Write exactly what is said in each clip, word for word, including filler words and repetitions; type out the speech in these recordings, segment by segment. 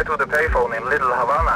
Reply to the payphone in Little Havana.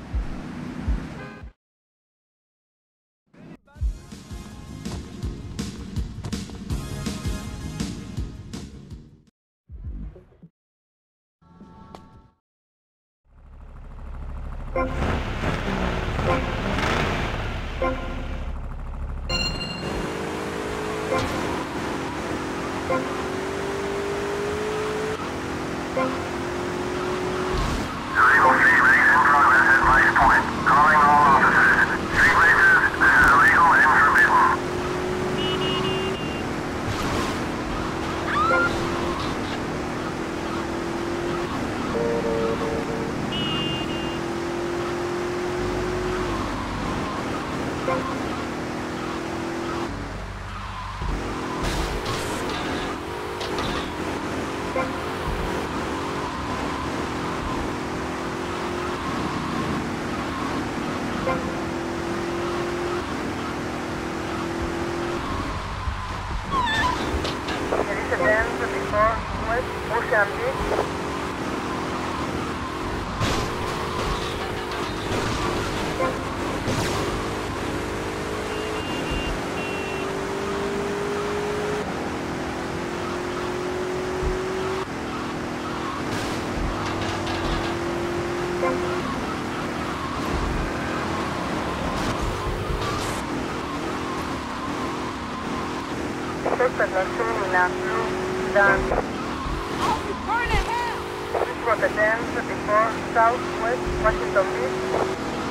Southwest Washington Beach.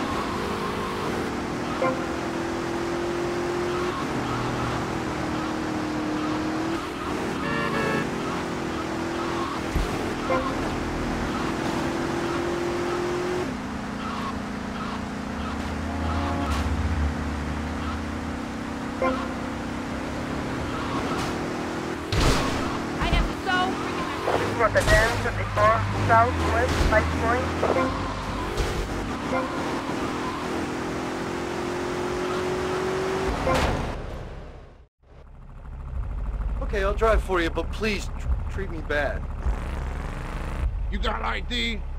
Southwest Five Point. Okay, I'll drive for you, but please tr treat me bad. You got I D?